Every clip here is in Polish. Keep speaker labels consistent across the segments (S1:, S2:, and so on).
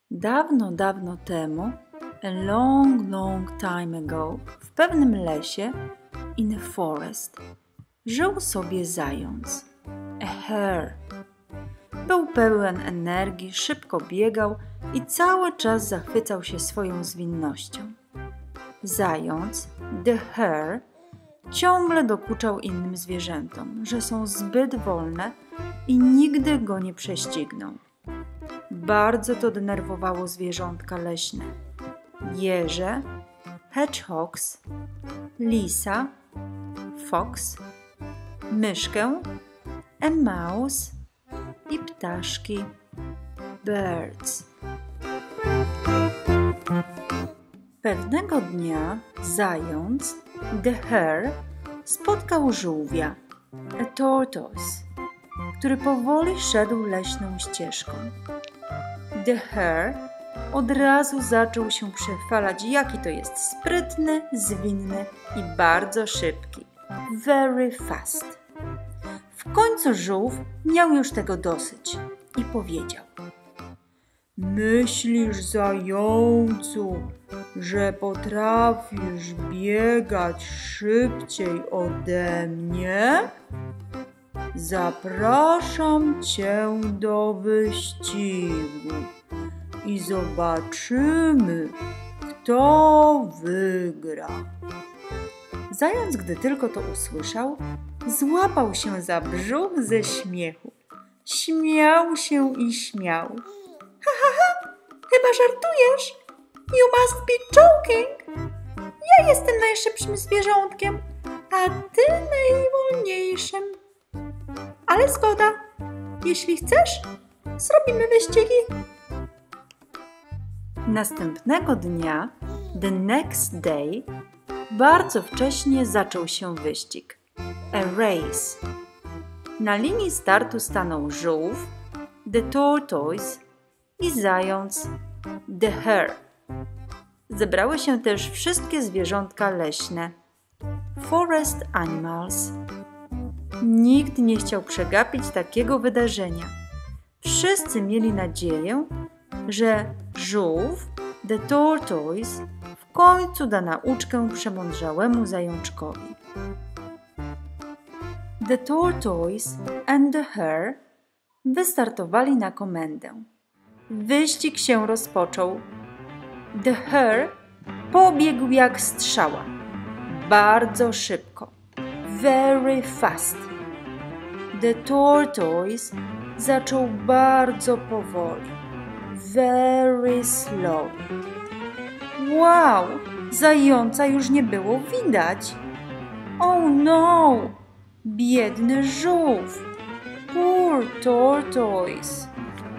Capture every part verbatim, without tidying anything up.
S1: Dawno, dawno temu, a long, long time ago, w pewnym lesie, in a forest, żył sobie zając, a hare. Był pełen energii, szybko biegał i cały czas zachwycał się swoją zwinnością. Zając, the hare, ciągle dokuczał innym zwierzętom, że są zbyt wolne i nigdy go nie prześcigną. Bardzo to denerwowało zwierzątka leśne. Jeże, hedgehogs, lisa, fox, myszkę, a mouse i ptaszki, birds. Pewnego dnia zając, the hare, spotkał żółwia, a tortoise, który powoli szedł leśną ścieżką. The hare od razu zaczął się przechwalać, jaki to jest sprytny, zwinny i bardzo szybki. Very fast. W końcu żółw miał już tego dosyć i powiedział: Myślisz, zającu, że potrafisz biegać szybciej ode mnie? Zapraszam cię do wyścigu i zobaczymy, kto wygra. Zając, gdy tylko to usłyszał, złapał się za brzuch ze śmiechu. Śmiał się i śmiał. Ha, ha, ha, chyba żartujesz? You must be joking. Ja jestem najszybszym zwierzątkiem, a ty najwolniejszym. Ale zgoda, jeśli chcesz, zrobimy wyścigi. Następnego dnia, the next day, bardzo wcześnie zaczął się wyścig. A race. Na linii startu stanął żółw, the tortoise i zając, the hare. Zebrały się też wszystkie zwierzątka leśne, forest animals. Nikt nie chciał przegapić takiego wydarzenia. Wszyscy mieli nadzieję, że żółw, the tortoise, w końcu da nauczkę przemądrzałemu zajączkowi. The tortoise and the hare wystartowali na komendę. Wyścig się rozpoczął. The hare pobiegł jak strzała. Bardzo szybko. Very fast. The tortoise zaczął bardzo powoli. Very slow. Wow! Zająca już nie było widać. Oh no! Biedny żółw. Poor tortoise.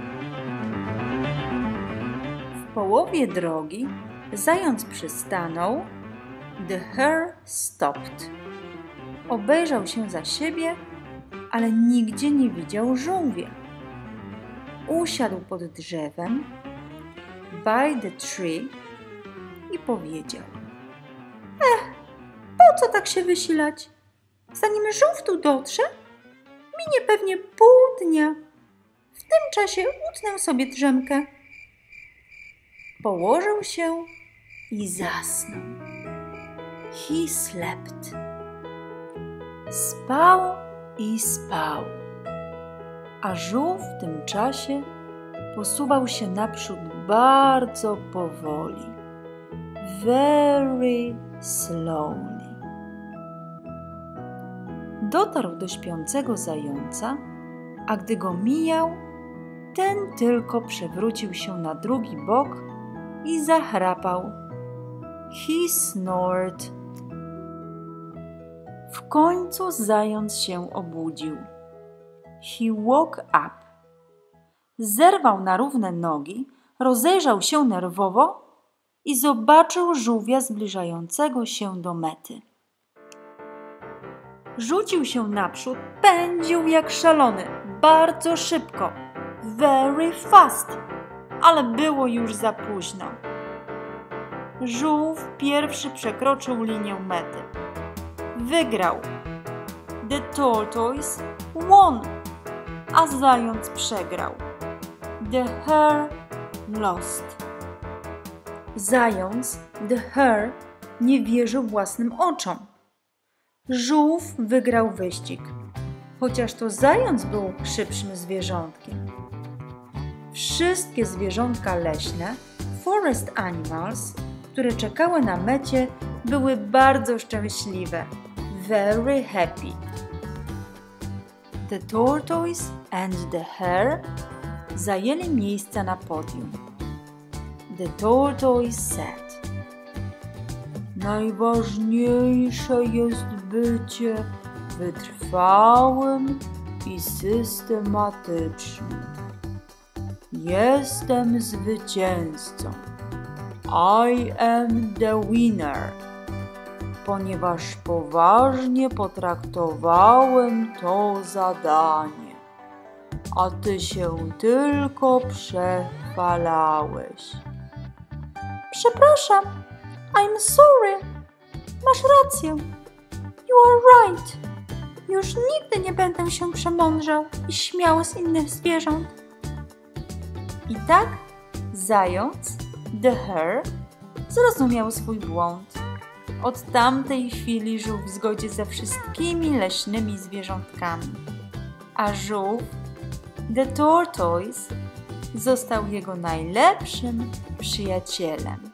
S1: W połowie drogi zając przystanął. The hare stopped. Obejrzał się za siebie, ale nigdzie nie widział żółwia. Usiadł pod drzewem, by the tree, i powiedział: Ech, po co tak się wysilać? Zanim żółw tu dotrze, minie pewnie pół dnia. W tym czasie utnę sobie drzemkę. Położył się i zasnął. He slept. Spał i spał, a żółw w tym czasie posuwał się naprzód bardzo powoli, very slowly. Dotarł do śpiącego zająca, a gdy go mijał, ten tylko przewrócił się na drugi bok i zachrapał. He snored. W końcu zając się obudził. He woke up. Zerwał na równe nogi, rozejrzał się nerwowo i zobaczył żółwia zbliżającego się do mety. Rzucił się naprzód, pędził jak szalony, bardzo szybko, very fast, ale było już za późno. Żółw pierwszy przekroczył linię mety. Wygrał. The tortoise won, a zając przegrał. The hare lost. Zając, the hare, nie wierzył własnym oczom. Żółw wygrał wyścig, chociaż to zając był szybszym zwierzątkiem. Wszystkie zwierzątka leśne, forest animals, które czekały na mecie, były bardzo szczęśliwe. Very happy. The tortoise and the hare zajęli miejsca na podium. The tortoise said: najważniejsze jest bycie wytrwałym i systematycznym. Jestem zwycięzcą. I am the winner, ponieważ poważnie potraktowałem to zadanie, a ty się tylko przechwalałeś. Przepraszam, I'm sorry. Masz rację. You are right. Już nigdy nie będę się przemądrzał i śmiał z innych zwierząt. I tak zając, the hare, zrozumiał swój błąd. Od tamtej chwili żył w zgodzie ze wszystkimi leśnymi zwierzątkami, a żółw, the tortoise, został jego najlepszym przyjacielem.